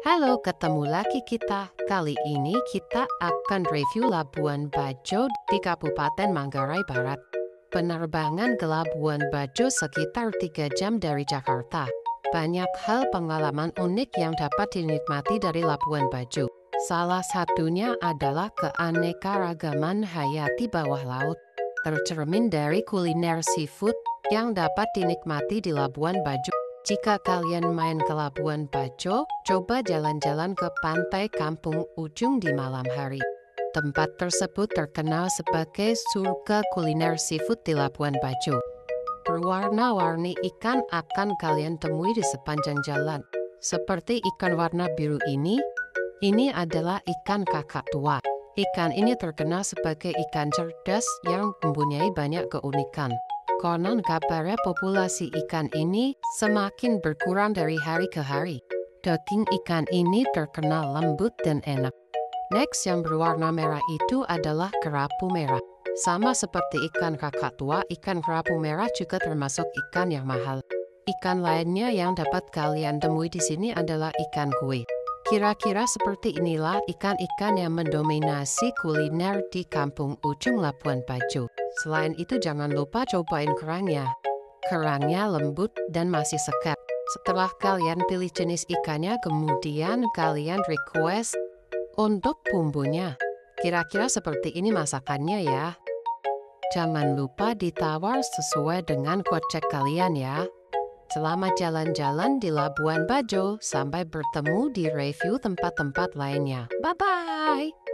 Halo, ketemu lagi kita. Kali ini kita akan review Labuan Bajo di Kabupaten Manggarai Barat. Penerbangan ke Labuan Bajo sekitar 3 jam dari Jakarta. Banyak hal pengalaman unik yang dapat dinikmati dari Labuan Bajo. Salah satunya adalah keanekaragaman hayati bawah laut, tercermin dari kuliner seafood yang dapat dinikmati di Labuan Bajo. Jika kalian main ke Labuan Bajo, coba jalan-jalan ke pantai Kampung Ujung di malam hari. Tempat tersebut terkenal sebagai surga kuliner seafood di Labuan Bajo. Berwarna-warni ikan akan kalian temui di sepanjang jalan. Seperti ikan warna biru ini adalah ikan kakak tua. Ikan ini terkenal sebagai ikan cerdas yang mempunyai banyak keunikan. Konon kabarnya populasi ikan ini semakin berkurang dari hari ke hari. Daging ikan ini terkenal lembut dan enak. Next yang berwarna merah itu adalah kerapu merah. Sama seperti ikan kakak tua, ikan kerapu merah juga termasuk ikan yang mahal. Ikan lainnya yang dapat kalian temui di sini adalah ikan kue. Kira-kira seperti inilah ikan-ikan yang mendominasi kuliner di Kampung Ujung Labuan Bajo. Selain itu jangan lupa cobain kerangnya. Kerangnya lembut dan masih segar. Setelah kalian pilih jenis ikannya, kemudian kalian request untuk bumbunya. Kira-kira seperti ini masakannya ya. Jangan lupa ditawar sesuai dengan kocek kalian ya. Selamat jalan-jalan di Labuan Bajo. Sampai bertemu di review tempat-tempat lainnya. Bye-bye!